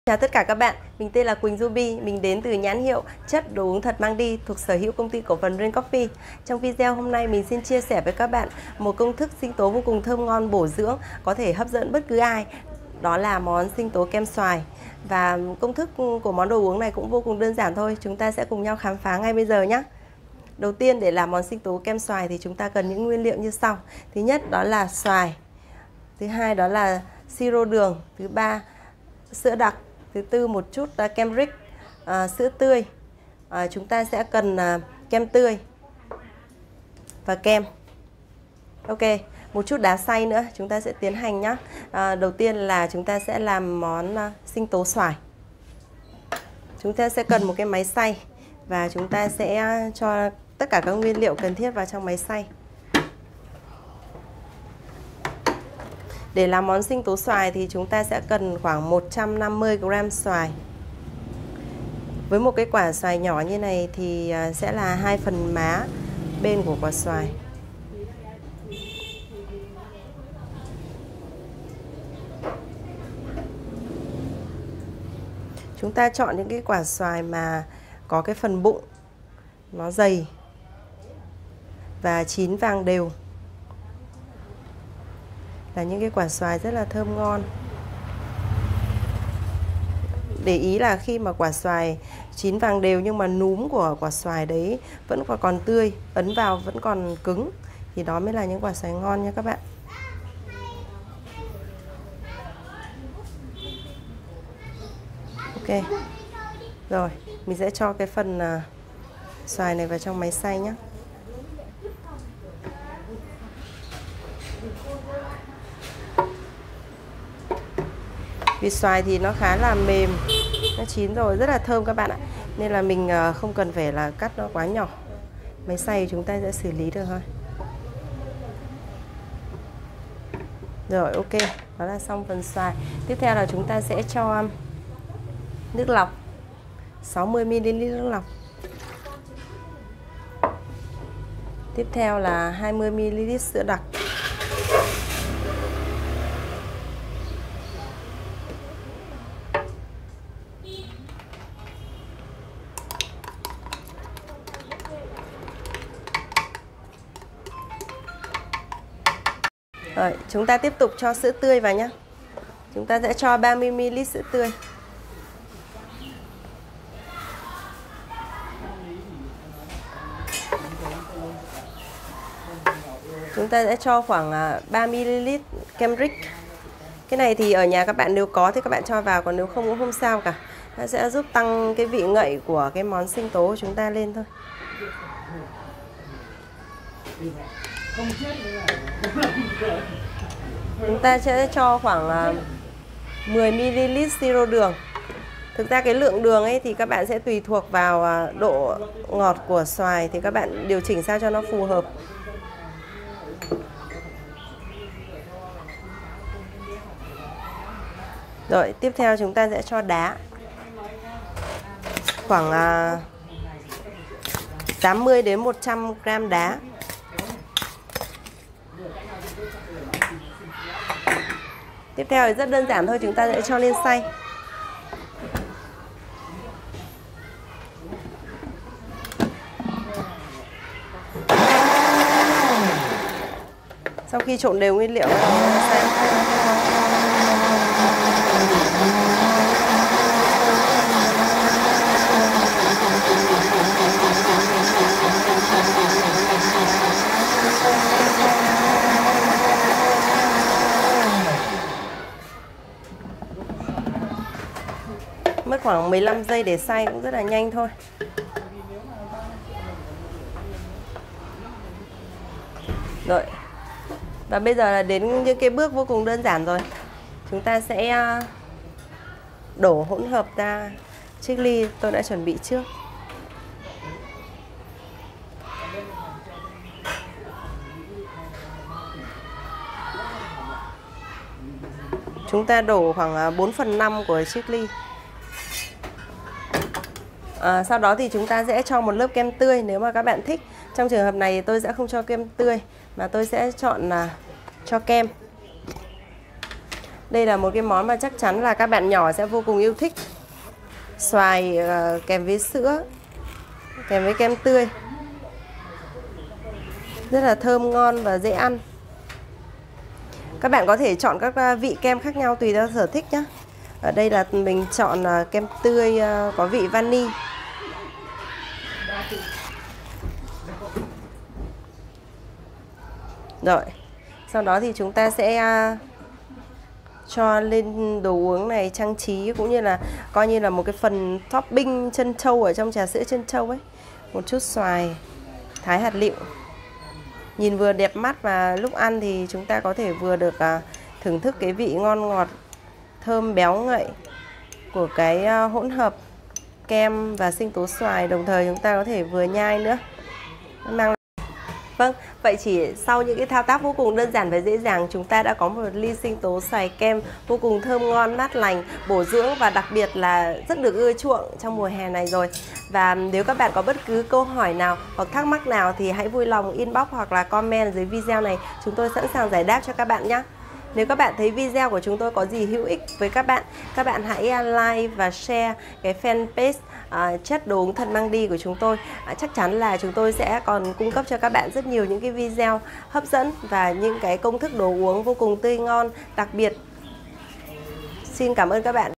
Chào tất cả các bạn, mình tên là Quỳnh Ruby, mình đến từ nhãn hiệu chất đồ uống thật mang đi thuộc sở hữu công ty cổ phần Rain Coffee. Trong video hôm nay mình xin chia sẻ với các bạn một công thức sinh tố vô cùng thơm ngon bổ dưỡng, có thể hấp dẫn bất cứ ai. Đó là món sinh tố kem xoài. Và công thức của món đồ uống này cũng vô cùng đơn giản thôi, chúng ta sẽ cùng nhau khám phá ngay bây giờ nhé. Đầu tiên, để làm món sinh tố kem xoài thì chúng ta cần những nguyên liệu như sau. Thứ nhất đó là xoài, thứ hai đó là siro đường, thứ ba sữa đặc, thứ tư một chút kem Rick, sữa tươi. Chúng ta sẽ cần kem tươi và kem. Ok, một chút đá xay nữa chúng ta sẽ tiến hành nhé. Đầu tiên là chúng ta sẽ làm món sinh tố xoài. Chúng ta sẽ cần một cái máy xay và chúng ta sẽ cho tất cả các nguyên liệu cần thiết vào trong máy xay. Để làm món sinh tố xoài thì chúng ta sẽ cần khoảng 150 g xoài. Với một cái quả xoài nhỏ như này thì sẽ là 2 phần má bên của quả xoài. Chúng ta chọn những cái quả xoài mà có cái phần bụng nó dày và chín vàng đều, là những cái quả xoài rất là thơm ngon. Để ý là khi mà quả xoài chín vàng đều nhưng mà núm của quả xoài đấy vẫn còn tươi, ấn vào vẫn còn cứng thì đó mới là những quả xoài ngon nha các bạn. Ok. Rồi, mình sẽ cho cái phần xoài này vào trong máy xay nhé. Vì xoài thì nó khá là mềm, nó chín rồi, rất là thơm các bạn ạ. Nên là mình không cần phải là cắt nó quá nhỏ. Máy xay chúng ta sẽ xử lý được thôi. Rồi, ok, đó là xong phần xoài. Tiếp theo là chúng ta sẽ cho nước lọc, 60 ml nước lọc. Tiếp theo là 20 ml sữa đặc. Rồi, chúng ta tiếp tục cho sữa tươi vào nhé. Chúng ta sẽ cho 30 ml sữa tươi. Chúng ta sẽ cho khoảng 3 ml kem Rick. Cái này thì ở nhà các bạn nếu có thì các bạn cho vào, còn nếu không cũng không sao cả. Nó sẽ giúp tăng cái vị ngậy của cái món sinh tố của chúng ta lên thôi. Chúng ta sẽ cho khoảng 10 ml siro đường. Thực ra cái lượng đường ấy thì các bạn sẽ tùy thuộc vào độ ngọt của xoài thì các bạn điều chỉnh sao cho nó phù hợp. Rồi, tiếp theo chúng ta sẽ cho đá. Khoảng 80 đến 100 g đá. Tiếp theo thì rất đơn giản thôi, chúng ta sẽ cho lên xay. Sau khi trộn đều nguyên liệu xay. Mất khoảng 15 giây để xay cũng rất là nhanh thôi. Rồi. Và bây giờ là đến những cái bước vô cùng đơn giản rồi. Chúng ta sẽ đổ hỗn hợp ra chiếc ly tôi đã chuẩn bị trước. Chúng ta đổ khoảng 4/5 của chiếc ly. Sau đó thì chúng ta sẽ cho một lớp kem tươi nếu mà các bạn thích. Trong trường hợp này tôi sẽ không cho kem tươi mà tôi sẽ chọn cho kem. Đây là một cái món mà chắc chắn là các bạn nhỏ sẽ vô cùng yêu thích. Xoài kèm với sữa, kèm với kem tươi. Rất là thơm ngon và dễ ăn. Các bạn có thể chọn các vị kem khác nhau tùy theo sở thích nhé. Ở đây là mình chọn kem tươi có vị vani. Rồi, sau đó thì chúng ta sẽ cho lên đồ uống này trang trí, cũng như là coi như là một cái phần topping trân châu ở trong trà sữa trân châu ấy. Một chút xoài thái hạt lựu, nhìn vừa đẹp mắt và lúc ăn thì chúng ta có thể vừa được thưởng thức cái vị ngon ngọt, thơm béo ngậy của cái hỗn hợp kem và sinh tố xoài, đồng thời chúng ta có thể vừa nhai nữa. Vâng, vậy chỉ sau những cái thao tác vô cùng đơn giản và dễ dàng, chúng ta đã có một ly sinh tố xoài kem vô cùng thơm ngon, mát lành, bổ dưỡng và đặc biệt là rất được ưa chuộng trong mùa hè này rồi. Và nếu các bạn có bất cứ câu hỏi nào hoặc thắc mắc nào thì hãy vui lòng inbox hoặc là comment dưới video này, chúng tôi sẵn sàng giải đáp cho các bạn nhé. Nếu các bạn thấy video của chúng tôi có gì hữu ích với các bạn hãy like và share cái fanpage chất đồ uống thật mang đi của chúng tôi. Chắc chắn là chúng tôi sẽ còn cung cấp cho các bạn rất nhiều những cái video hấp dẫn và những cái công thức đồ uống vô cùng tươi ngon đặc biệt. Xin cảm ơn các bạn.